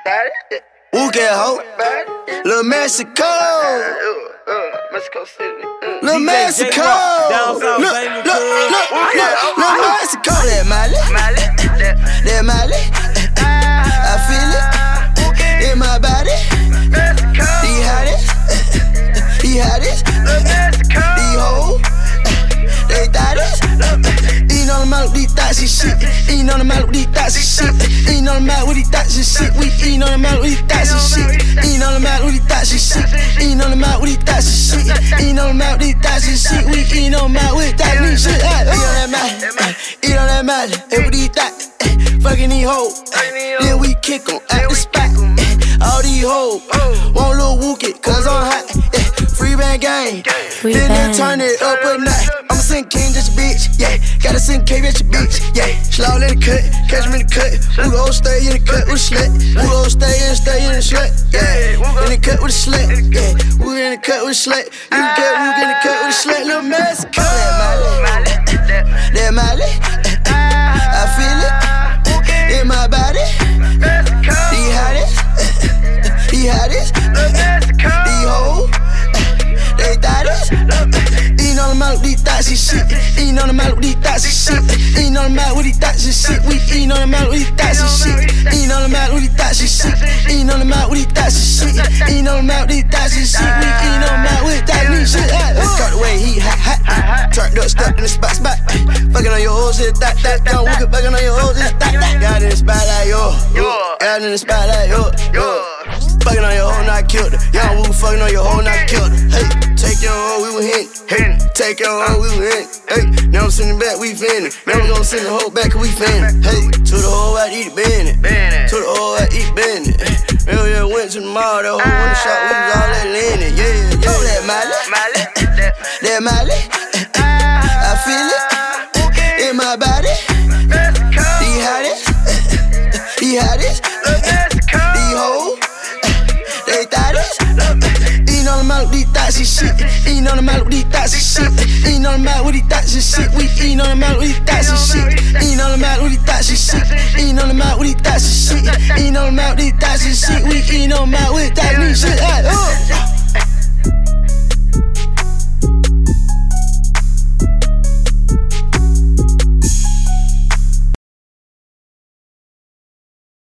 Woo get hoe. Lil' Mexico. Mexico City. Lil' Mexico. Look, Lil' Mexico. That Miley. That Miley. I feel it in my body. He hottest. He hottest. These hoes. They thotties. Eatin' on the mouth with these thoughts and shit. Eatin' on the mouth with these thoughts and shit. Eatin' on the mouth with these thoughts and shit. We eatin' on the mouth with these thoughts and shit. Eatin' on the mouth with these thoughts and shit. Eatin' on the mouth with these thoughts and shit. Eatin' on the mouth with these thoughts and shit. We eatin' on the mouth with thoughts and shit. Eat on that mouth. Eat on that mouth. And with these thoughts. Fucking these hoes. Then we kick 'em at the spot. All these hoes want Lil Wookie, cause I'm hot. Free band gang. Then turn it up a notch. I'ma send King just a bitch, yeah. Gotta send K at your bitch, yeah. Slaw in the cut, catch me in the cut. Who gon' stay in the cut with a slut? Who gon' stay in the slut? Yeah. In the cut with a slut, yeah. Who in the cut with a slut? You get who in the cut with a slut? Lil' Mexico. That Miley. I feel it in my body. He hottest. He hottest. These hoes. They thotties. Eatin' on the mouth with these thoughts and shit. Eatin' on the mouth with these thoughts and shit. Eatin' on the mouth with these thoughts and shit. We eatin' on the mouth with these thoughts and shit. Eatin' on the mouth with these thoughts and shit. Eatin' on the mouth with these thoughts and shit. Eatin' on the mouth with these thoughts and shit. We eatin' on the mouth with thoughts and shit. Let's cut the way he hot. Turned up, stuck in the spot. Fucking on your hoes, hit that. Young Wookie, fucking on your hoes, hit that. Got in the spotlight, yo. Got in the spotlight, yo. Fucking on your hoe, not killed her. Young Woo fucking on your hoe, not killed her. Hey, take your hoe, we were hitting. Take your hoe, we were hitting. Hey, now I'm sending back, we finna. Now we gon' send the hoe back, cause we finna. Hey, to the hoe, I eat Bennett. To the hoe, I eat Bennett. Hell yeah, went to the mall, that hoe won the shot, we was all that leaning. Yeah. Oh, that Miley. That Miley. I feel it in my body. He hottest. He hottest. These hoes. They thotties. Eatin' on the mouth with these thoughts and shit. Eatin' on the mouth with these thoughts and shit. Eatin' on the mouth with these thoughts and shit. We eatin' on the mouth with these thoughts and shit. Eatin' on the mouth with these thoughts and shit. Eatin' on the mouth with these thoughts and shit. Eatin' on the mouth with these thoughts and shit. We eatin' on the mouth with thoughts and shit.